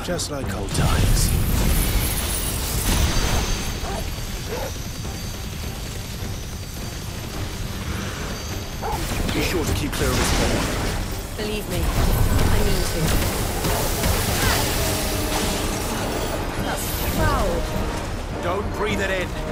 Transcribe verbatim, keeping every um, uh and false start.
Just like old times. Be sure to keep clear of this hole. Believe me, I mean to. That's foul. Don't breathe it in.